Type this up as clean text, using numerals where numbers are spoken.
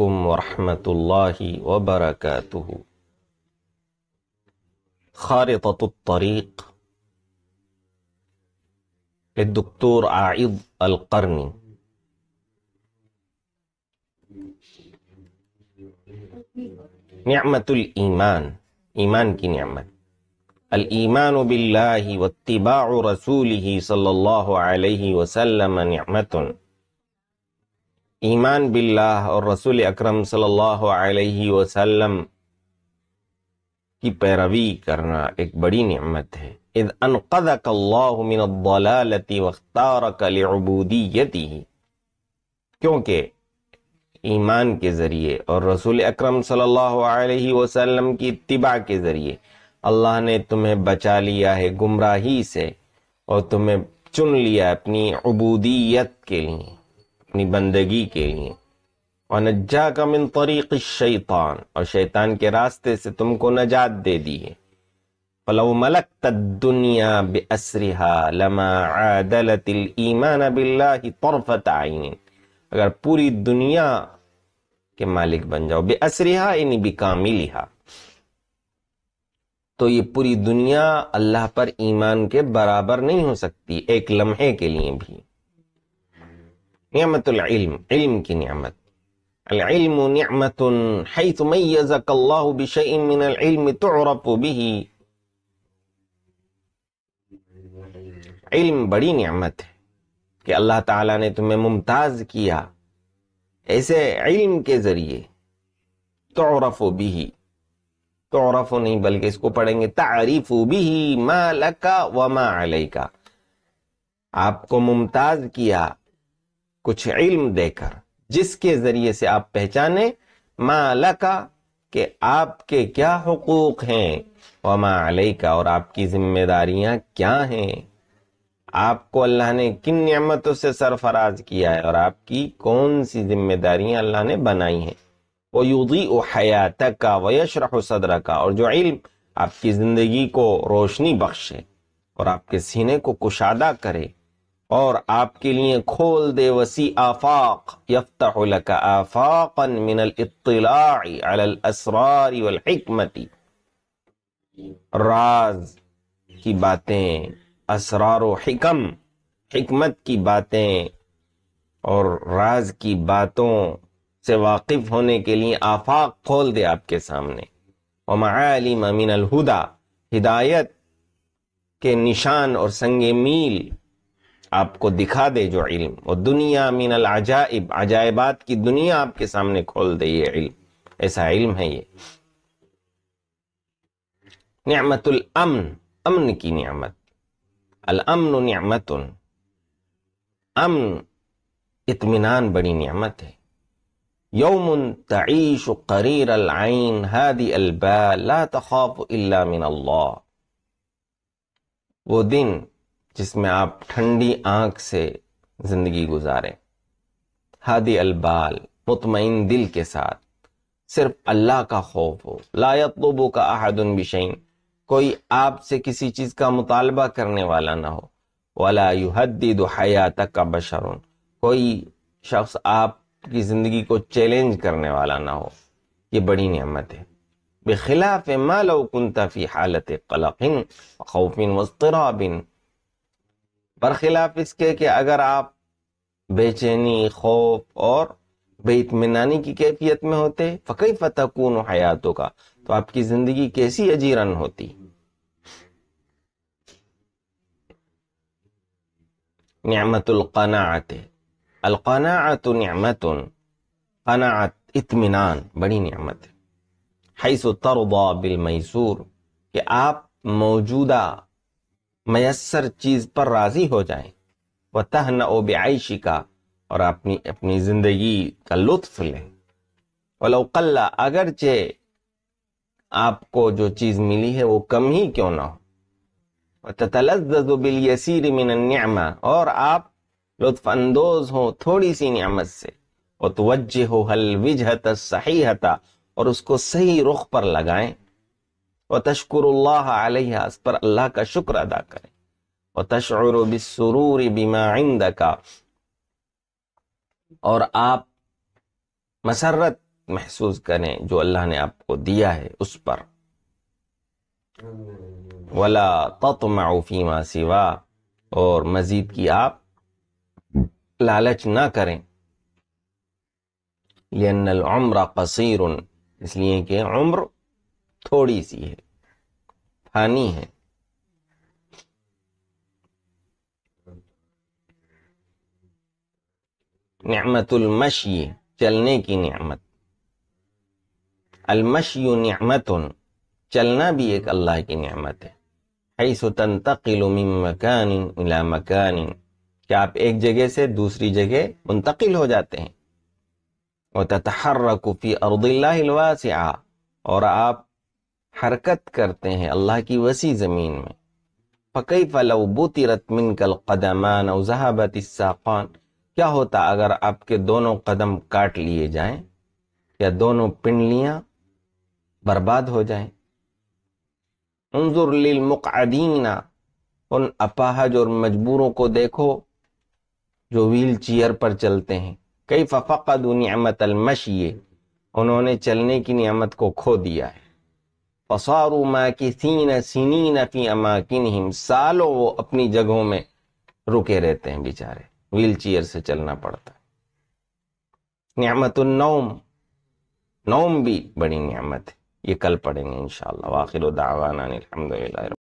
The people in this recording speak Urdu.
علیکم ورحمۃ اللہ وبرکاتہ۔ خارطۃ الطریق للدکتور عائض القرنی۔ نعمت الایمان، ایمان کی نعمت۔ الایمان باللہ واتباع رسولہ صلی اللہ علیہ وسلم نعمت۔ ایمان باللہ اور رسول اکرم صلی اللہ علیہ وسلم کی پیروی کرنا ایک بڑی نعمت ہے۔ اذ انقذک اللہ من الضلالۃ واختارک لعبودیتہ، کیونکہ ایمان کے ذریعے اور رسول اکرم صلی اللہ علیہ وسلم کی اتباع کے ذریعے اللہ نے تمہیں بچا لیا ہے گمراہی سے اور تمہیں چن لیا اپنی عبودیت کے لیے، اپنی بندگی کے لیے۔ وَنَجَّاكَ مِن طَرِيقِ الشَّيْطَانِ، اور شیطان کے راستے سے تم کو نجات دے دی ہے۔ فَلَوْ مَلَكْتَ الدُّنْيَا بِأَسْرِهَا لَمَا عَادَلَتِ الْإِيمَانَ بِاللَّهِ طَرْفَةَ عَيْنٍ، اگر پوری دنیا کے مالک بن جاؤ، بِأَسْرِهَا یعنی بِكَامِلِهَا، تو یہ پوری دنیا اللہ پر ایمان کے برابر نہیں ہو سکتی ایک لمحے کے لیے بھی۔ نعمت العلم، علم کی نعمت۔ العلم نعمت حيث ميزك الله بشيء من العلم تعرف به۔ علم بڑی نعمت ہے کہ اللہ تعالیٰ نے تمہیں ممتاز کیا ایسے علم کے ذریعے۔ تعرف به، تعرف نہیں بلکہ اس کو پڑھیں گے تعریف به ما لك وما عليك، آپ کو ممتاز کیا کچھ علم دے کر جس کے ذریعے سے آپ پہچانے ما لک، کہ آپ کے کیا حقوق ہیں، وما علیک، اور آپ کی ذمہ داریاں کیا ہیں، آپ کو اللہ نے کن نعمتوں سے سرفراز کیا ہے اور آپ کی کون سی ذمہ داریاں اللہ نے بنائی ہیں۔ وَيُضِيءُ حَيَاتَكَ وَيَشْرَحُ صَدْرَكَ، اور جو علم آپ کی زندگی کو روشنی بخشے اور آپ کے سینے کو کشادہ کرے اور آپ کے لیے کھول دے وسیع آفاق، یفتح لک آفاقا من الاطلاع علی الاسرار والحکمت، راز کی باتیں، اسرار و حکم، حکمت کی باتیں اور راز کی باتوں سے واقف ہونے کے لیے آفاق کھول دے آپ کے سامنے۔ ومعالم من الہدی، ہدایت کے نشان اور سنگ میل آپ کو دکھا دے جو علم۔ اور دنیا من العجائب، عجائبات کی دنیا آپ کے سامنے کھول دے یہ علم، ایسا علم ہے یہ۔ نعمت الامن، امن کی نعمت۔ الامن نعمت، امن اطمینان بڑی نعمت ہے۔ یوم تعیش قریر العین ہادی البال لا تخاف الا من اللہ، وہ دن جس میں آپ ٹھنڈی آنکھ سے زندگی گزاریں، ہادی البال، مطمئن دل کے ساتھ، صرف اللہ کا خوف ہو۔ لا یطلبک احد بشیء، کوئی آپ سے کسی چیز کا مطالبہ کرنے والا نہ ہو۔ ولا یہدد حیاتک بشر، کوئی شخص آپ کی زندگی کو چیلنج کرنے والا نہ ہو، یہ بڑی نعمت ہے۔ بخلاف ما لو کنت فی حالت قلق خوف واضطراب، برخلاف اس کے کہ اگر آپ بے چینی، خوف اور بے اطمینانی کی کیفیت میں ہوتے، فکیف تکون حیاتک، تو آپ کی زندگی کیسی اجیرن ہوتی۔ نعمت القناعت، القناعت نعمت، قناعت اطمینان بڑی نعمت ہے۔ حیث ترضى بالمیسور، کہ آپ موجودہ میسر چیز پر راضی ہو جائیں۔ وتہنأ بعیشک، اور اپنی زندگی کا لطف لیں۔ ولو قل، اگرچہ آپ کو جو چیز ملی ہے وہ کم ہی کیوں نہ ہو۔ وتتلذذ بالیسیر من النعمہ، اور آپ لطف اندوز ہوں تھوڑی سی نعمت سے۔ وتوجہها الوجہۃ الصحیحۃ، اور اس کو صحیح رخ پر لگائیں۔ وتشکر اللہ علیہ، اس پر اللہ کا شکر ادا کریں۔ وتشعر بالسرور بما عندک، اور آپ مسرت محسوس کریں جو اللہ نے آپ کو دیا ہے اس پر. ولا تطمعوا فيما سوا، اور مزید کی آپ لالچ نہ کریں. لأن العمر قصیر، اس لیے کہ عمر تھوڑی سی ہے، فانی ہے. نعمت المشی، چلنے کی نعمت. المشی نعمت، چلنا بھی ایک اللہ کی نعمت ہے. حیث تنتقل من مکان الى مکان، کہ آپ ایک جگہ سے دوسری جگہ منتقل ہو جاتے ہیں. وتتحرک فی ارض اللہ الواسعہ، اور آپ حرکت کرتے ہیں اللہ کی وسیع زمین میں. فکیف لو بطرت منک القدمان او ذهبت الساقان، کیا ہوتا اگر آپ کے دونوں قدم کاٹ لیے جائیں یا دونوں پنڈلیاں برباد ہو جائیں. انظر للمقعدین، ان اپاہج اور مجبوروں کو دیکھو جو ویل چیئر پر چلتے ہیں. کیف فقدوا نعمت المشی، انہوں نے چلنے کی نعمت کو کھو دیا ہے. فصاروا ماکثین سنین فی اماکنہم، سالوں وہ اپنی جگہوں میں رکے رہتے ہیں بیچارے، ویل چیئر سے چلنا پڑتا ہے. نعمت النوم، نوم بھی بڑی نعمت ہے. یہ کل پڑھیں گے انشاءاللہ. وآخر دعوانا الحمدللہ.